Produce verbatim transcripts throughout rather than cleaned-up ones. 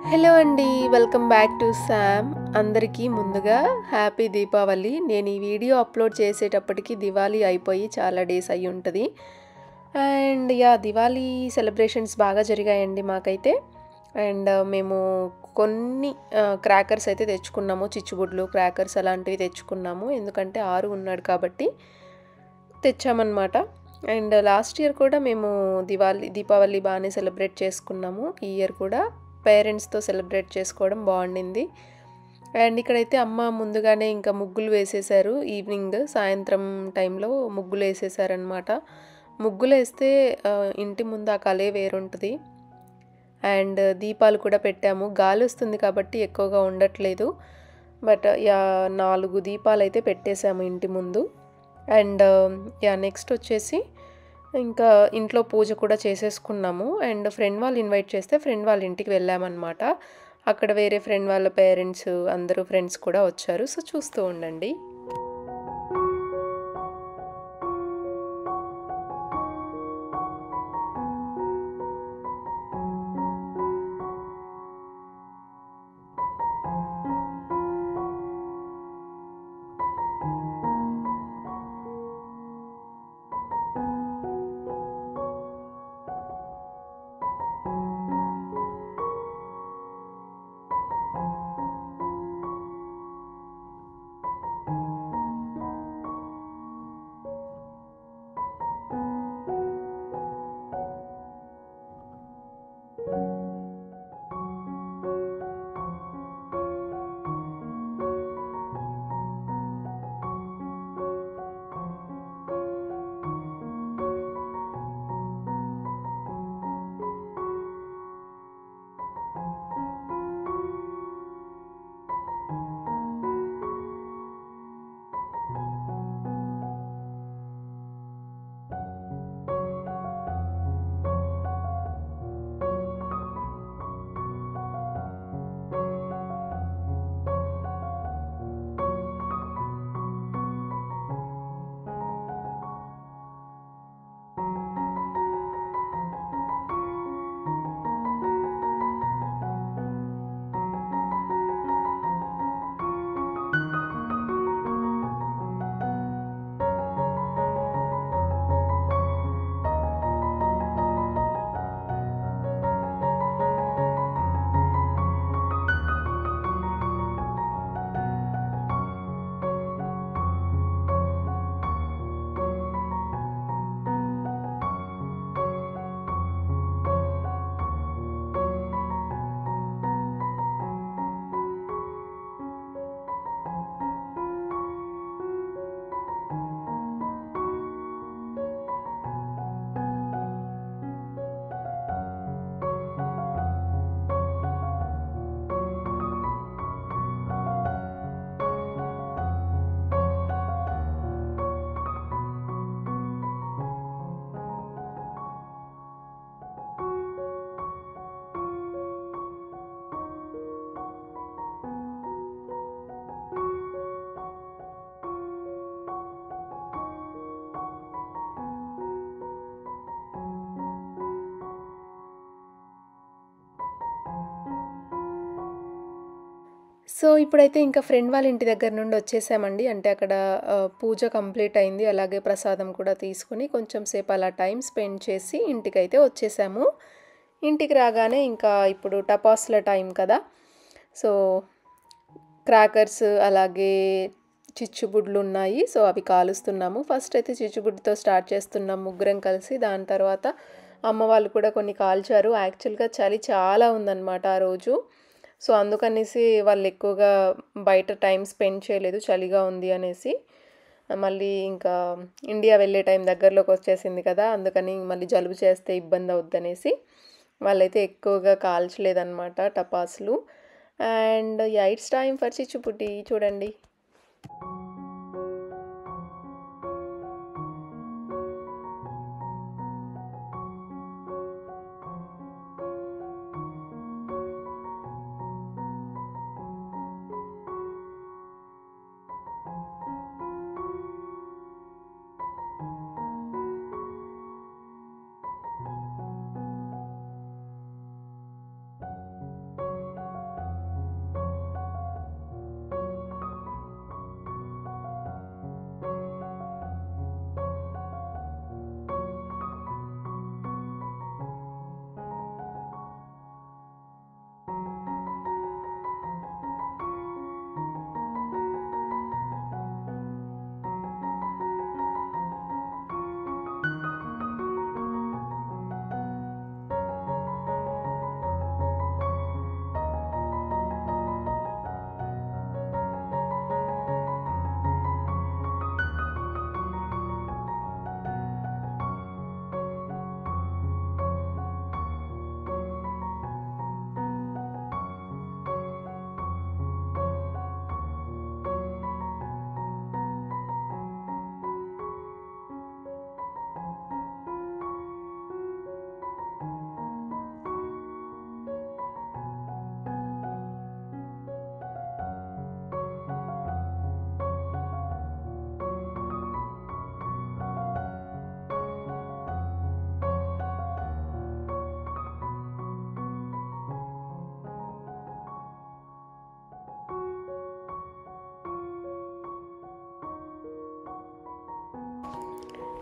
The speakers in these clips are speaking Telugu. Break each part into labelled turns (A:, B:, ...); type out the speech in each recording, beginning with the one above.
A: హలో అండి. Welcome back to Sam. అందరికీ ముందుగా హ్యాపీ దీపావళి. నేను ఈ వీడియో అప్లోడ్ చేసేటప్పటికి దివాళీ అయిపోయి చాలా డేస్ అయ్యి ఉంటుంది. అండ్ యా దివాళీ సెలబ్రేషన్స్ బాగా జరిగాయండి మాకైతే. అండ్ మేము కొన్ని క్రాకర్స్ అయితే తెచ్చుకున్నాము, చిచ్చుబుడ్లు క్రాకర్స్ అలాంటివి తెచ్చుకున్నాము. ఎందుకంటే ఆరు ఉన్నాడు కాబట్టి తెచ్చామన్నమాట. అండ్ లాస్ట్ ఇయర్ కూడా మేము దివాళీ దీపావళి బాగానే సెలబ్రేట్ చేసుకున్నాము. ఈ ఇయర్ కూడా పేరెంట్స్తో సెలబ్రేట్ చేసుకోవడం బాగుండింది. అండ్ ఇక్కడైతే అమ్మ ముందుగానే ఇంకా ముగ్గులు వేసేసారు. ఈవినింగ్ సాయంత్రం టైంలో ముగ్గులు వేసేసారనమాట. ముగ్గులు వేస్తే ఇంటి ముందు ఆ కలే వేరుంటుంది. అండ్ దీపాలు కూడా పెట్టాము. గాలి వస్తుంది కాబట్టి ఎక్కువగా ఉండట్లేదు. బట్ యా నాలుగు దీపాలు అయితే పెట్టేశాము ఇంటి ముందు. అండ్ యా నెక్స్ట్ వచ్చేసి ఇంకా ఇంట్లో పూజ కూడా చేసేసుకున్నాము. అండ్ ఫ్రెండ్ వాళ్ళు ఇన్వైట్ చేస్తే ఫ్రెండ్ వాళ్ళ ఇంటికి వెళ్ళామన్నమాట. అక్కడ వేరే ఫ్రెండ్ వాళ్ళ పేరెంట్స్ అందరూ ఫ్రెండ్స్ కూడా వచ్చారు. సో చూస్తూ ఉండండి. సో ఇప్పుడైతే ఇంకా ఫ్రెండ్ వాళ్ళ ఇంటి దగ్గర నుండి వచ్చేసామండి. అంటే అక్కడ పూజ కంప్లీట్ అయింది. అలాగే ప్రసాదం కూడా తీసుకుని కొంచెం సేపు అలా టైం స్పెండ్ చేసి ఇంటికైతే వచ్చేసాము. ఇంటికి రాగానే ఇంకా ఇప్పుడు టపాసుల టైం కదా. సో క్రాకర్స్ అలాగే చిచ్చుబుడ్లు ఉన్నాయి. సో అవి కాలుస్తున్నాము. ఫస్ట్ అయితే చిచ్చుబుడ్డితో స్టార్ట్ చేస్తున్నాం ముగ్గురం కలిసి. దాని తర్వాత అమ్మ వాళ్ళు కూడా కొన్ని కాల్చారు. యాక్చువల్గా చలి చాలా ఉందన్నమాట ఆ రోజు. సో అందుకనేసి వాళ్ళు ఎక్కువగా బయట టైం స్పెండ్ చేయలేదు, చలిగా ఉంది అనేసి. మళ్ళీ ఇంకా ఇండియా వెళ్ళే టైం దగ్గరలోకి వచ్చేసింది కదా, అందుకని మళ్ళీ జలుబు చేస్తే ఇబ్బంది అవుద్దనేసి వాళ్ళైతే ఎక్కువగా కాల్చలేదన్నమాట టపాసులు. And yeah it's time for చిచ్చుబుడ్డి. చూడండి.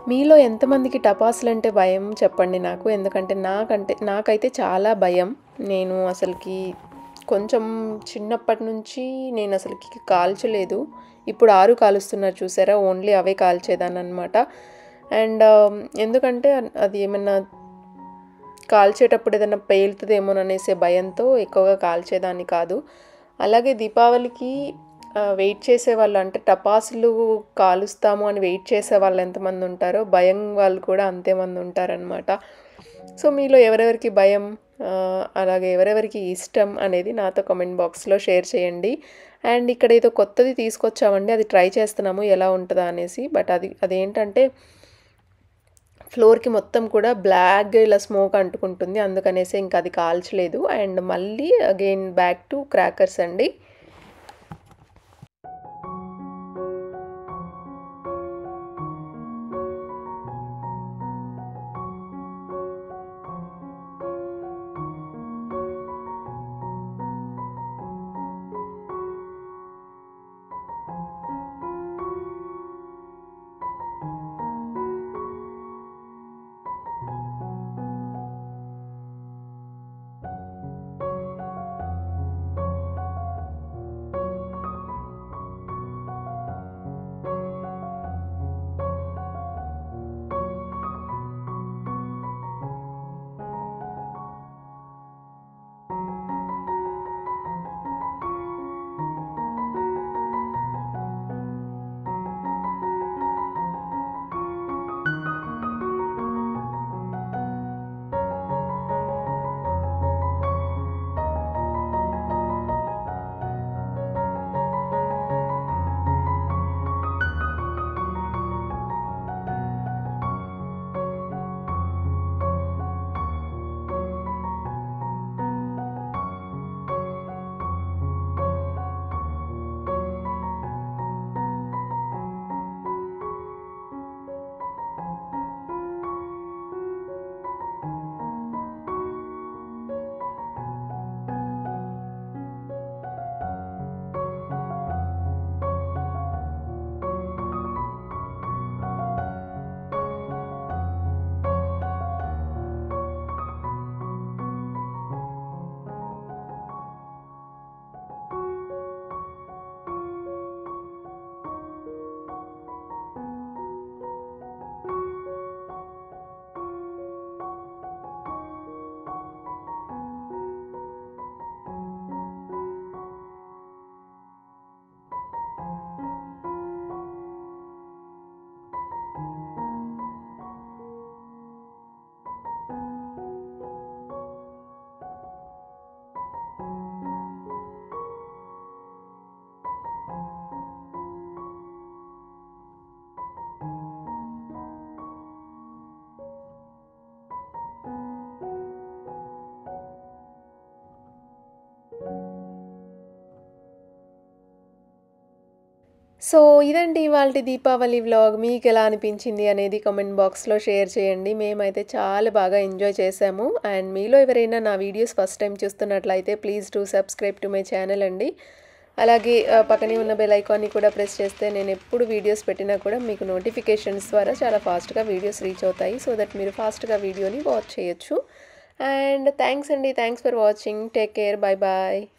A: మీలో ఎంతమందికి టపాసులంటే భయం చెప్పండి నాకు. ఎందుకంటే నాకంటే నాకైతే చాలా భయం. నేను అసలకి కొంచెం చిన్నప్పటి నుంచి నేను అసలకి కాల్చలేదు. ఇప్పుడు ఆరు కాలుస్తున్నారు చూసారా? Only away కాల్చేదాన్ననమాట. అండ్ ఎందుకంటే అది ఏమన్నా కాల్చేటప్పుడు ఏదైనా పేలుతుందేమోననేసే భయంతో ఎక్కువగా కాల్చేదాన్ని కాదు. అలాగే దీపావళికి వెయిట్ చేసేవాళ్ళు, అంటే టపాసులు కాలుస్తాము అని వెయిట్ చేసేవాళ్ళు ఎంతమంది ఉంటారో భయం వాళ్ళు కూడా అంతేమంది ఉంటారనమాట. సో మీలో ఎవరెవరికి భయం, అలాగే ఎవరెవరికి ఇష్టం అనేది నాతో కామెంట్ బాక్స్లో షేర్ చేయండి. అండ్ ఇక్కడ ఏదో కొత్తది తీసుకొచ్చామండి, అది ట్రై చేస్తున్నాము ఎలా ఉంటుందా అనేసి. బట్ అది అదేంటంటే ఫ్లోర్కి మొత్తం కూడా బ్లాక్గా ఇలా స్మోక్ అంటుకుంటుంది, అందుకనేసి ఇంకా అది కాల్చలేదు. అండ్ మళ్ళీ అగైన్ బ్యాక్ టు క్రాకర్స్ అండి. సో ఇదండి ఇవాల్టి దీపావళి వ్లాగ్. మీకు ఎలా అనిపించింది అనేది కామెంట్ బాక్స్లో షేర్ చేయండి. మేమైతే చాలా బాగా ఎంజాయ్ చేసాము. అండ్ మీలో ఎవరైనా నా వీడియోస్ ఫస్ట్ టైం చూస్తున్నట్లయితే please do subscribe to my channel అండి. అలాగే పక్కనే ఉన్న బెల్ ఐకాన్ని కూడా ప్రెస్ చేస్తే నేను ఎప్పుడు వీడియోస్ పెట్టినా కూడా మీకు నోటిఫికేషన్స్ ద్వారా చాలా ఫాస్ట్గా వీడియోస్ రీచ్ అవుతాయి. సో దట్ మీరు ఫాస్ట్గా వీడియోని వాచ్ చేయొచ్చు. అండ్ థ్యాంక్స్ అండి, thanks for watching. Take care, bye bye.